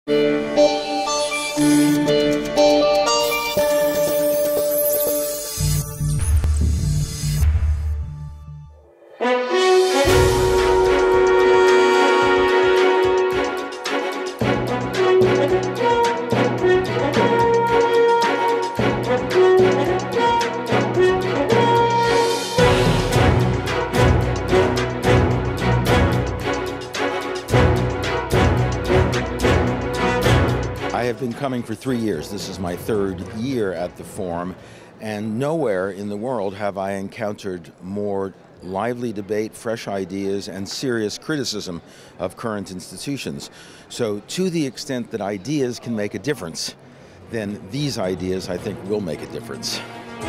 I have been coming for 3 years. This is my third year at the Forum, and nowhere in the world have I encountered more lively debate, fresh ideas, and serious criticism of current institutions. So to the extent that ideas can make a difference, then these ideas, I think, will make a difference.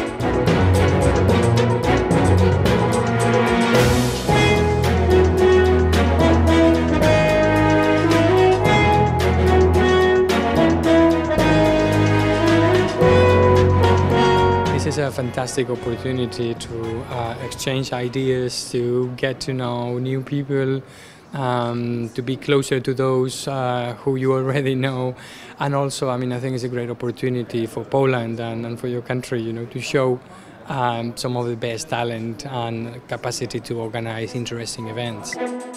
This is a fantastic opportunity to exchange ideas, to get to know new people, to be closer to those who you already know, and also, I think it's a great opportunity for Poland and for your country, to show some of the best talent and capacity to organize interesting events.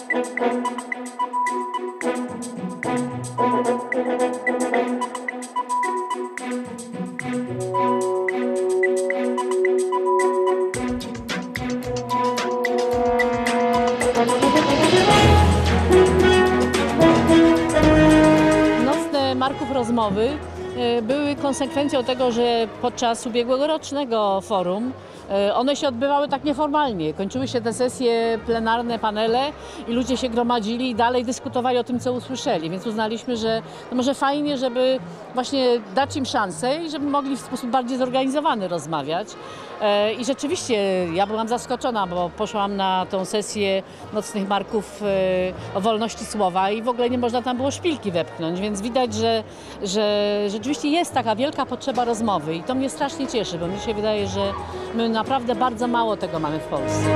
Marków rozmowy były konsekwencją tego, że podczas ubiegłorocznego forum one się odbywały tak nieformalnie. Kończyły się te sesje plenarne, panele i ludzie się gromadzili i dalej dyskutowali o tym, co usłyszeli. Więc uznaliśmy, że może fajnie, żeby właśnie dać im szansę i żeby mogli w sposób bardziej zorganizowany rozmawiać. I rzeczywiście ja byłam zaskoczona, bo poszłam na tą sesję nocnych marków o wolności słowa i w ogóle nie można tam było szpilki wepchnąć, więc widać, że rzeczywiście jest taka wielka potrzeba rozmowy i to mnie strasznie cieszy, bo mi się wydaje, że my naprawdę bardzo mało tego mamy w Polsce.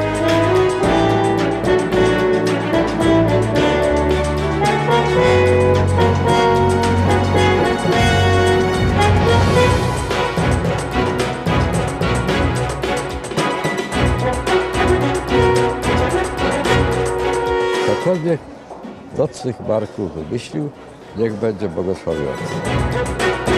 Cokolwiek nocnych marków wymyślił, niech będzie błogosławiony.